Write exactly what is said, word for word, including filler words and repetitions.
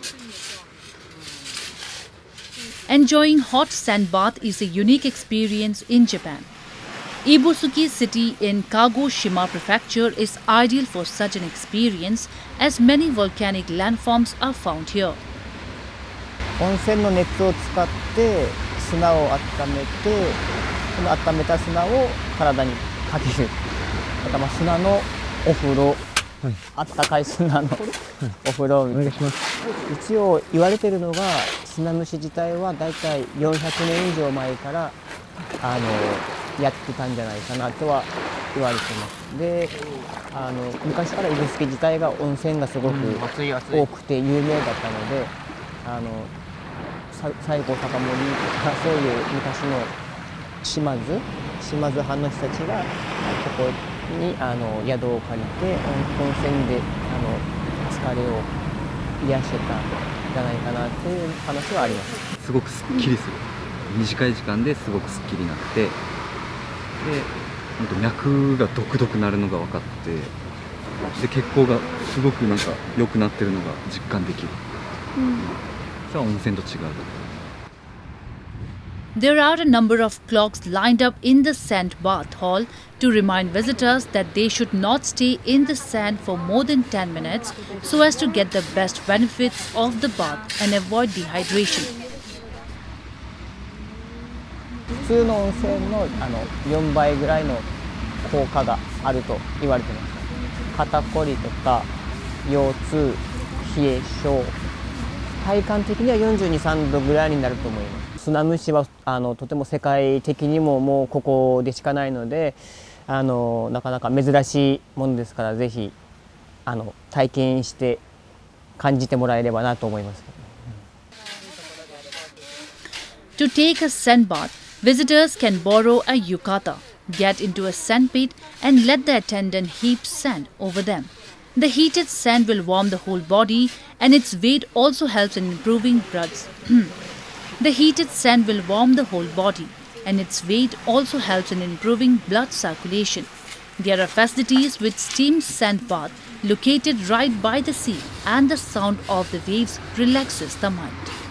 Enjoying hot sand bath is a unique experience in Japan. Ibusuki city in Kagoshima prefecture is ideal for such an experience as many volcanic landforms are found here. 温泉の熱を使って砂を温めて、その温めた砂を体にかける。またまあ砂のお風呂、はい、あったかい砂のお風呂。お願いします。一応言われているのが、砂蒸し自体はだいたいよんひゃくねん以上前からあのやってたんじゃないかなとは言われてます。で、あの昔から指宿自体が温泉がすごく多くて有名だったので、あの西郷隆盛とかそういう昔の島津島津藩の人たちがここにあの宿を借りて温泉であの疲れを癒してたんじゃないかなっていう話はあります。 すごくすっきりする、短い時間ですごくすっきりになって、で本当脈がドクドクなるのが分かって、で血行がすごくなんか良くなってるのが実感できる。うん、それは温泉と違う。 There are a number of clocks lined up in the sand bath hall to remind visitors that they should not stay in the sand for more than ten minutes so as to get the best benefits of the bath and avoid dehydration. 普通の温泉のあのよんばいぐらいの効果があると言われています。肩こりとか腰痛、冷え性、体感的にはよんじゅうに、さんどぐらいになると思います。砂蒸しはあのとても世界的にももうここでしかないので、あのなかなか珍しいものですから、ぜひあの体験して感じてもらえればなと思います。 To take a sand bath, visitors can borrow a yukata, get into a sandpit and let the attendant heap sand over them. The heated sand will warm the whole body and its weight also helps in improving bloods. The heated sand will warm the whole body and its weight also helps in improving blood circulation. There are facilities with steam sand bath located right by the sea, and the sound of the waves relaxes the mind.